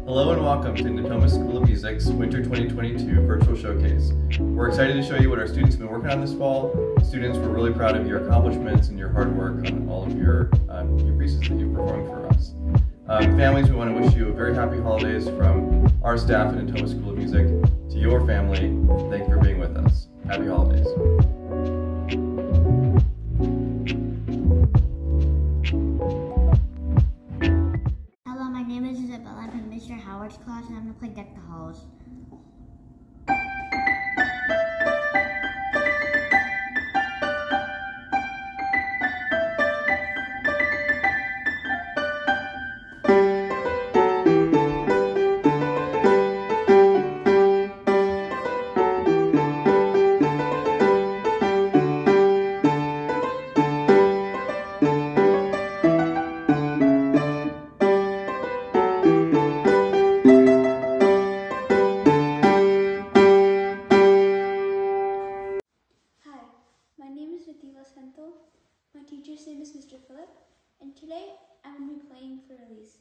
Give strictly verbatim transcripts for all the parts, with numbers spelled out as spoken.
Hello and welcome to Natoma School of Music's Winter twenty twenty-two Virtual Showcase. We're excited to show you what our students have been working on this fall. Students, we're really proud of your accomplishments and your hard work on all of your, um, your pieces that you've performed for us. Um, families, we want to wish you a very happy holidays from our staff at Natoma School of Music to your family. Thank you for being with us. Happy holidays. Hello, my name is Isabella. I'm in Mister Howard's class and I'm going to play Deck the Halls. My teacher's name is Mister Philip, and today I'm going to be playing for Elise.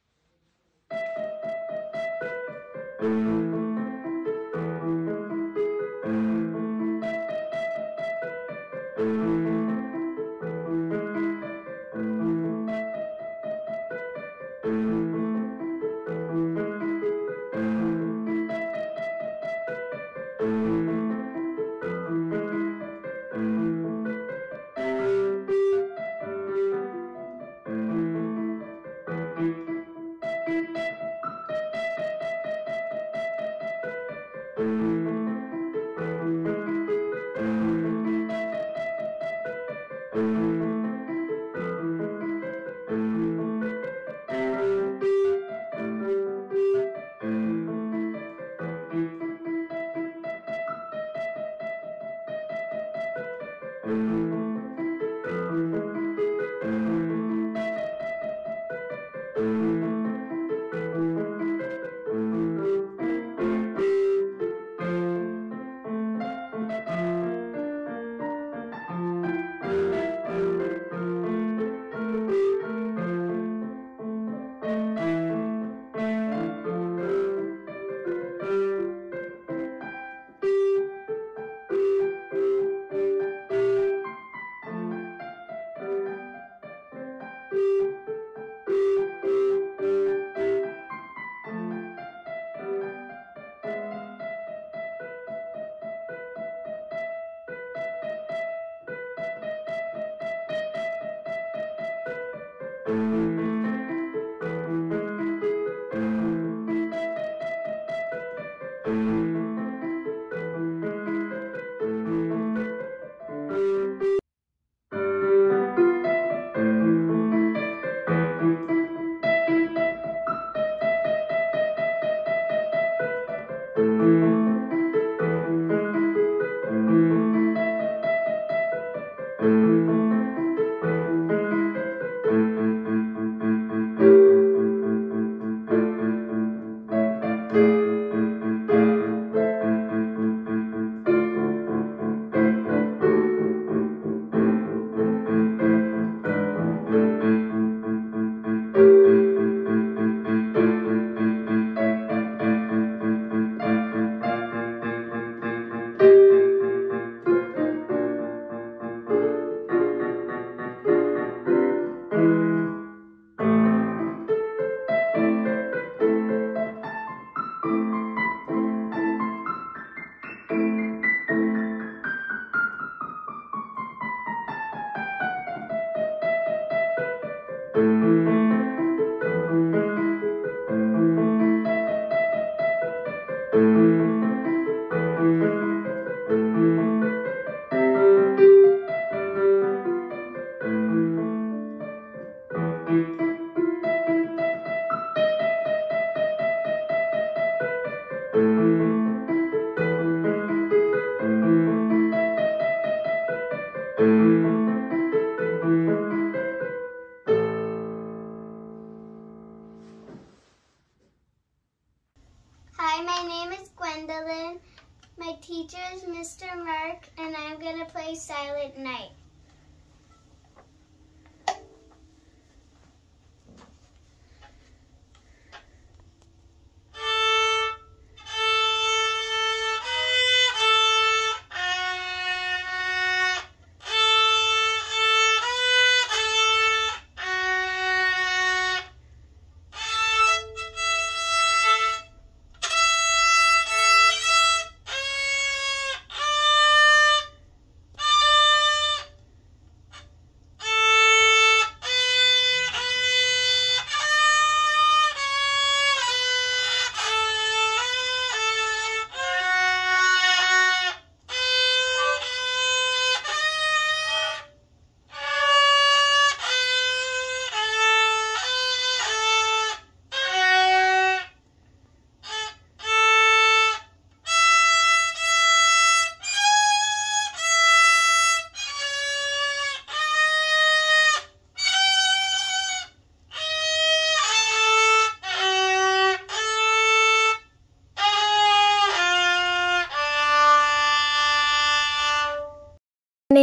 Hi, my name is Gwendolyn. My teacher is Mister Mark, and I'm going to play Silent Night.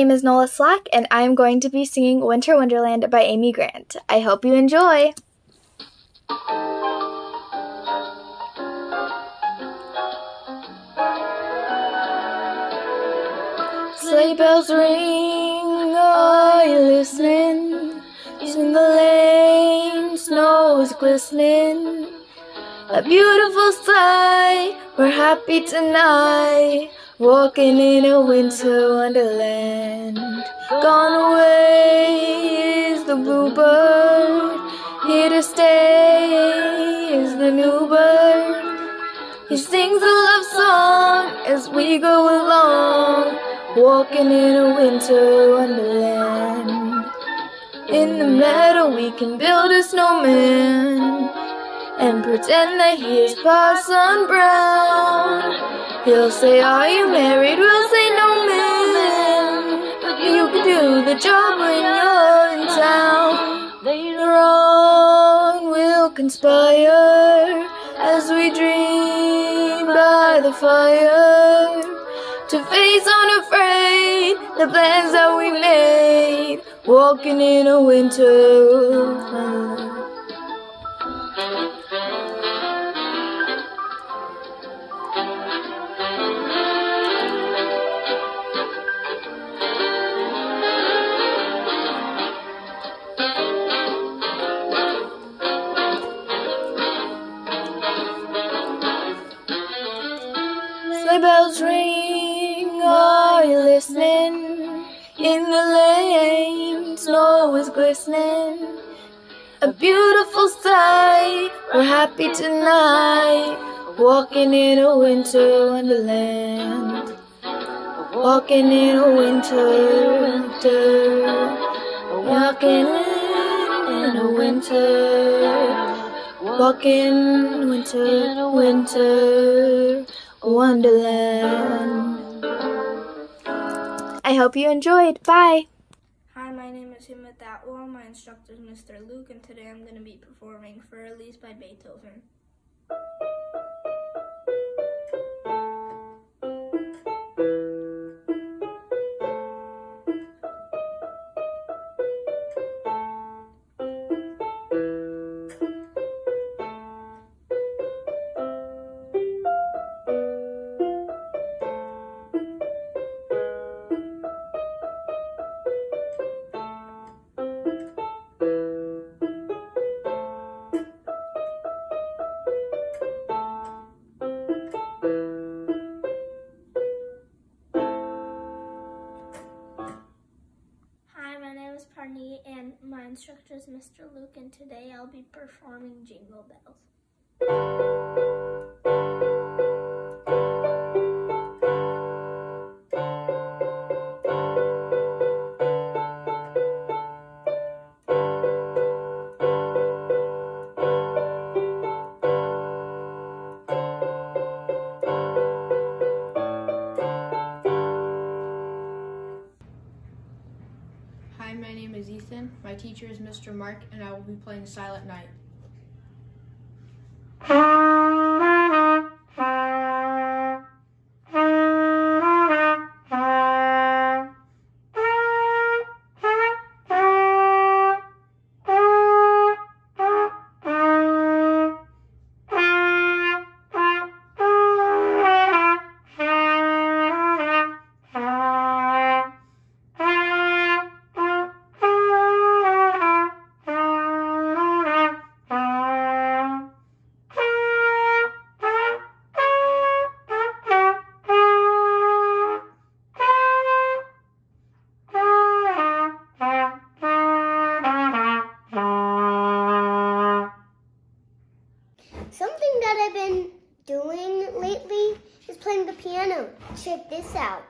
name is Nola Slack, and I am going to be singing Winter Wonderland by Amy Grant. I hope you enjoy! Sleigh bells ring, are you listening? Swing the lane, snow is glistening. A beautiful sight, we're happy tonight, walking in a winter wonderland. Gone away is the bluebird, here to stay is the new bird. He sings a love song as we go along, walking in a winter wonderland. In the meadow we can build a snowman and pretend that he is Parson Brown. He'll say, are you married? We'll say, no, man, but you can do the job when you're in town. Later on we'll conspire as we dream by the fire, to face unafraid the plans that we made, walking in a winter wonderland. Sleigh bells ring, are you listening? In the lane, snow is glistening. A beautiful sight, we're happy tonight, walking in a winter wonderland. Walking in a winter, winter, walking in a winter, walking winter, winter wonderland. I hope you enjoyed. Bye! Hi, my name is Himmat Atwal. My instructor is Mister Luke, and today I'm going to be performing For Elise by Beethoven. Parneet, and my instructor is Mister Luke, and today I'll be performing Jingle Bells. Hi, my name is Ethan. My teacher is Mister Mark, and I will be playing Silent Night. Something that I've been doing lately is playing the piano. Check this out.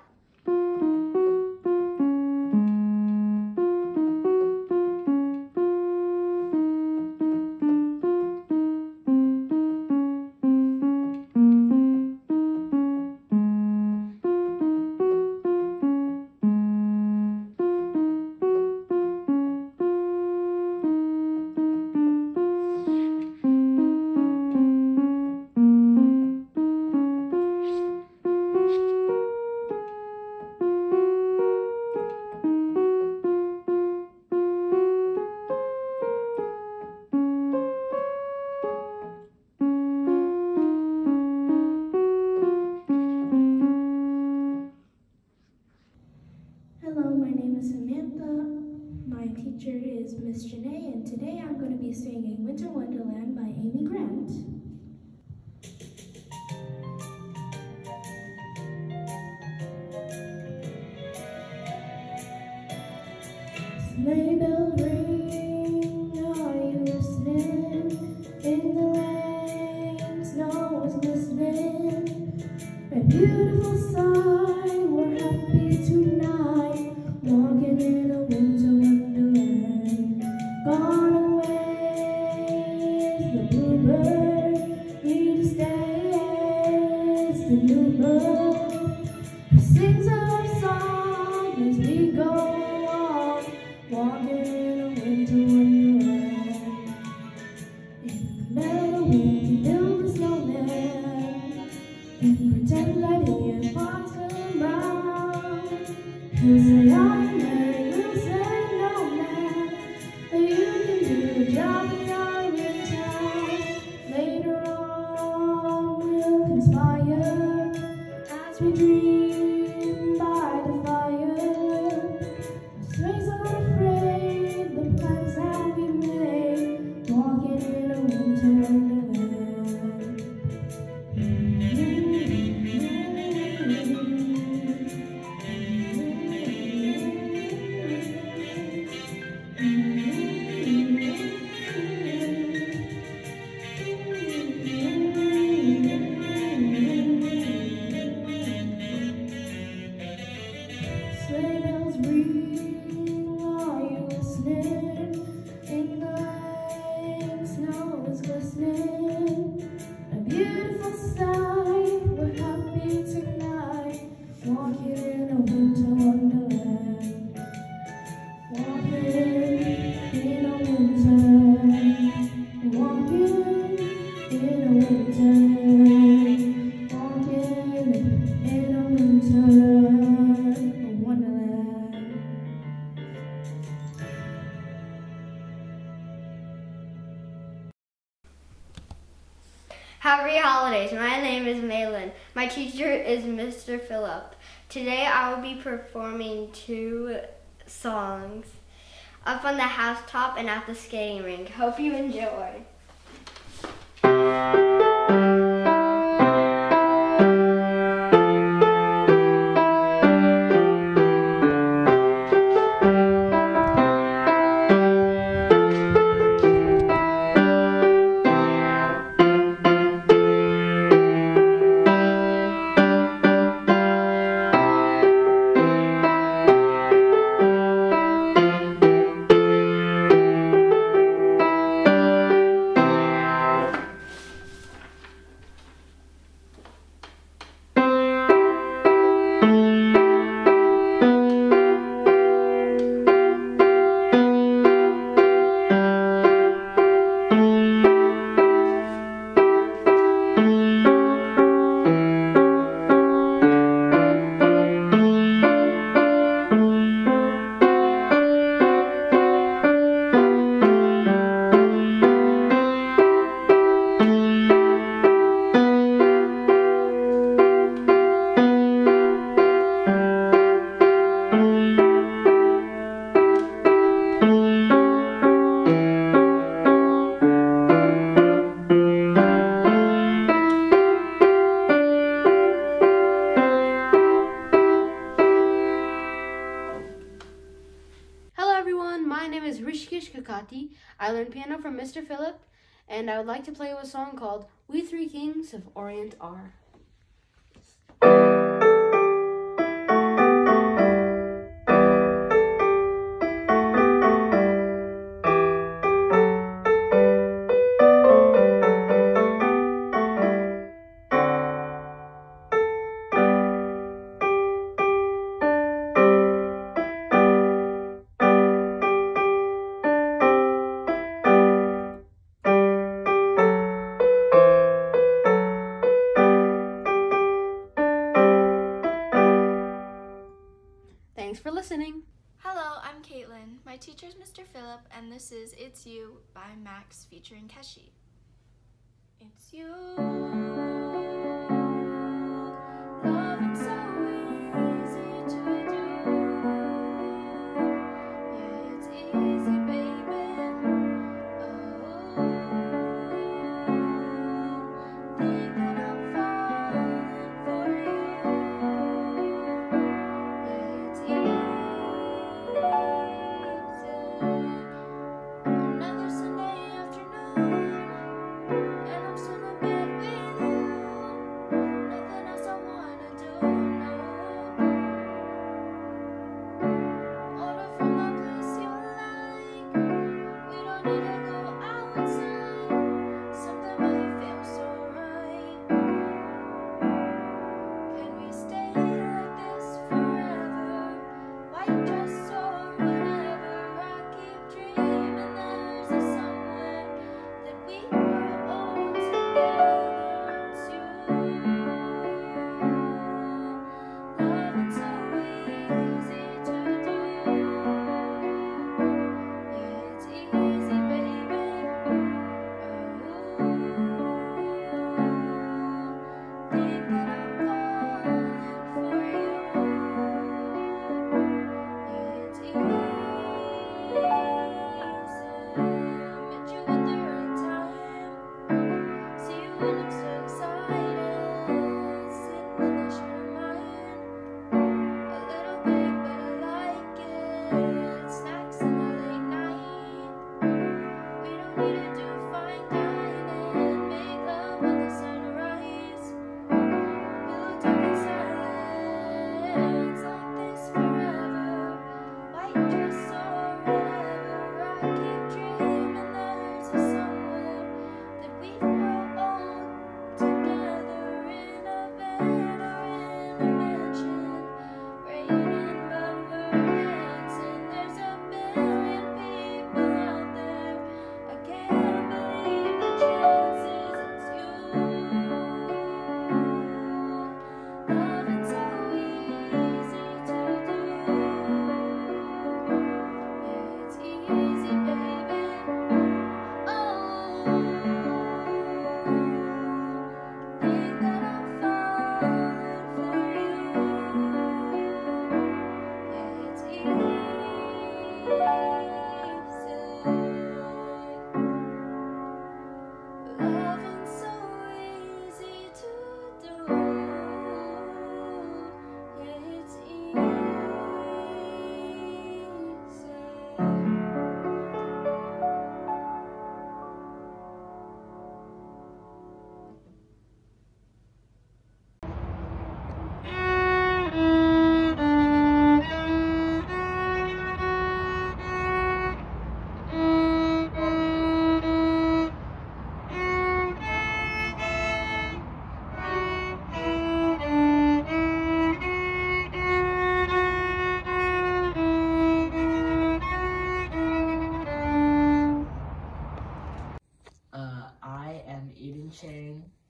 Sleigh bells ring, are you listening? In the lane, snow is glistening. A beautiful sight, we're happy tonight, walking in a winter wonderland. Gone away is the bluebird, here to stay is the new bird, who sings our song as we go along, walking in a winter wonderland. In the meadow we build a snowman and pretend that he is Parson Brown. He'll say, I'm Mary, we'll say, no man, but you can do the job when you're in town. Later on we'll conspire as we dream by the fire. Our sleighs are afraid, the plans that we made, walking in a winter wonderland. Sleigh bells ring, are you listening? In the lane, snow is glistening. A beautiful sight, we're happy tonight, walking in a winter wonderland. Walking in a winter, walking in a winter, walking in a winter wonderland. Happy holidays. My name is Malin. My teacher is Mister Phillip. Today I will be performing two songs, Up on the Housetop and At the Skating Rink. Hope you enjoy. I learned piano from Mister Phillip, and I would like to play you a song called We Three Kings of Orient Are. Thanks for listening. Hello, I'm Caitlin. My teacher is Mister Phillip, and this is It's You by Max featuring Keshi. It's you, love, it's so easy to do. Yeah, it's easy, baby. Oh, think that I'm falling for you. Yeah, it's easy.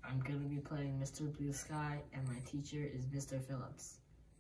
I'm going to be playing Mister Blue Sky, and my teacher is Mister Phillips.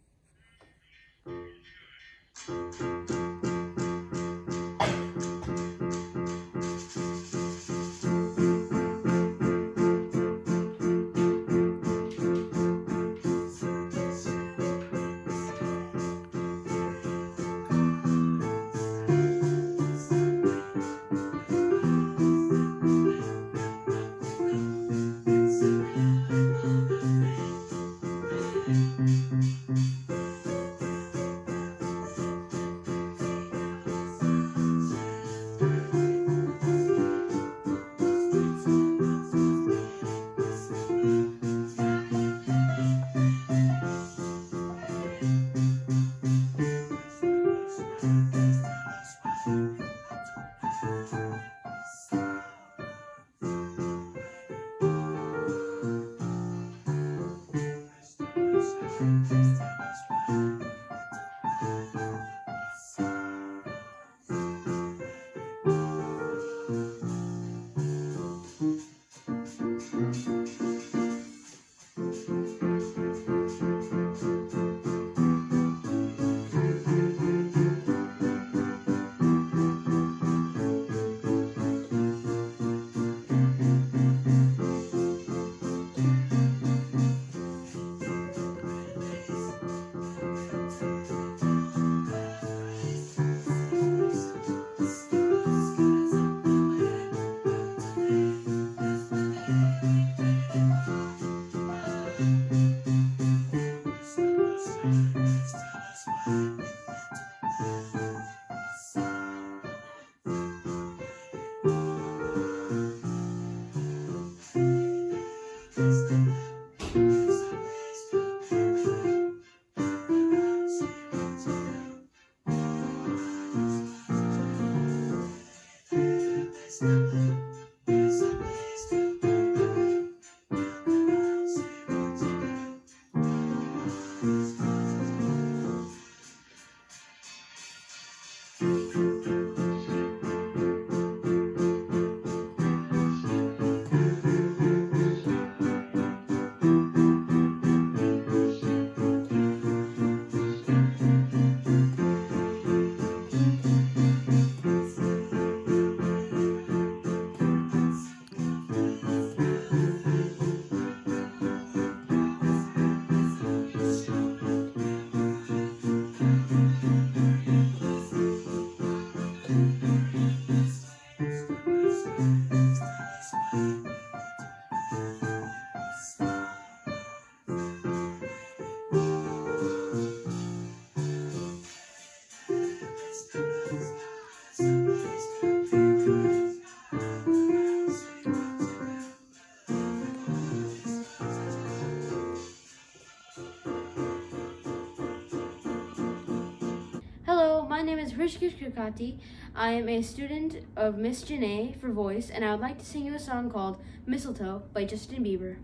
Hello, my name is Hrishikesh Kirkati. I am a student of Miss Janae for voice, and I would like to sing you a song called Mistletoe by Justin Bieber.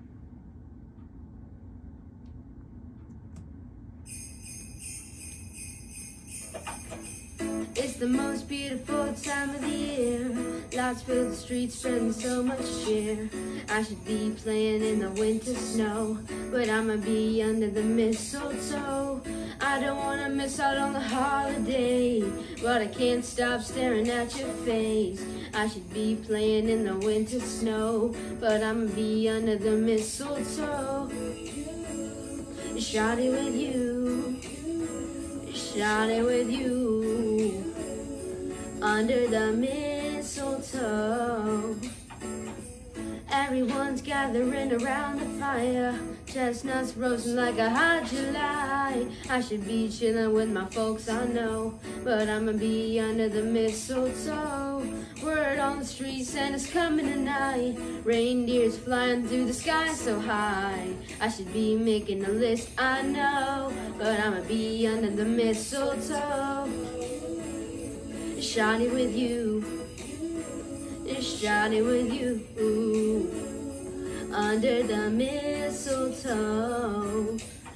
It's the most beautiful time of the year. Lights fill the streets, spreading so much cheer. I should be playing in the winter snow, but I'ma be under the mistletoe. I don't wanna miss out on the holiday, but I can't stop staring at your face. I should be playing in the winter snow, but I'ma be under the mistletoe. Shawty with you, shawty with you, under the mistletoe. Everyone's gathering around the fire, chestnuts roasting like a hot July. I should be chilling with my folks, I know, but I'ma be under the mistletoe. Word on the street, Santa's coming tonight. Reindeers flying through the sky so high. I should be making a list, I know, but I'ma be under the mistletoe. Shawty with you, shawty with you, under the mistletoe.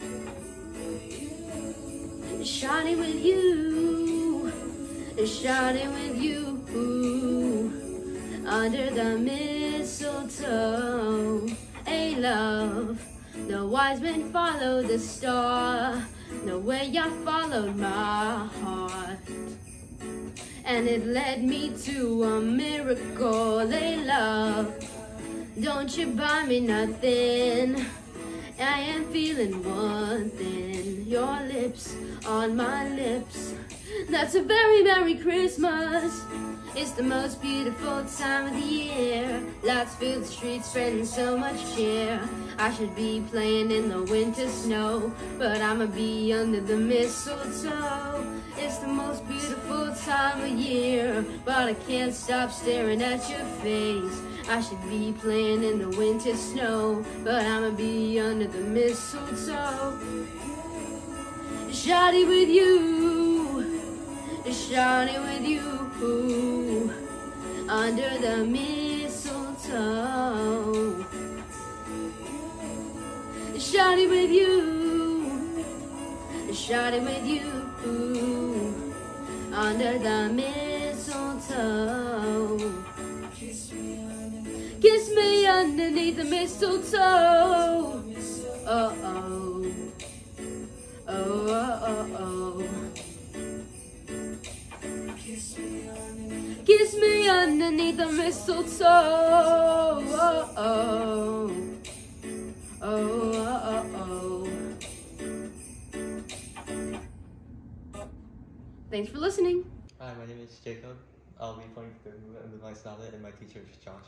Shawty with you, shawty with you, under the mistletoe. Hey, love. The wise men followed the star, the way I followed my heart. And it led me to a miracle, a love. Don't you buy me nothing, I am feeling one thing. Your lips on my lips, that's a very Merry Christmas. It's the most beautiful time of the year. Lights fill the streets, spreading so much cheer. I should be playing in the winter snow, but I'ma be under the mistletoe. It's the most beautiful time of year, but I can't stop staring at your face. I should be playing in the winter snow, but I'ma be under the mistletoe. Shawty with you, shawty with you, under the mistletoe. Shawty with you, shawty with you, under the mistletoe. Kiss me underneath the mistletoe. Oh oh, oh oh oh oh. Kiss me underneath the mistletoe. Oh oh, oh oh oh. Thanks for listening. Hi, my name is Jacob. I'll be playing through with my sonata, and my teacher is Josh.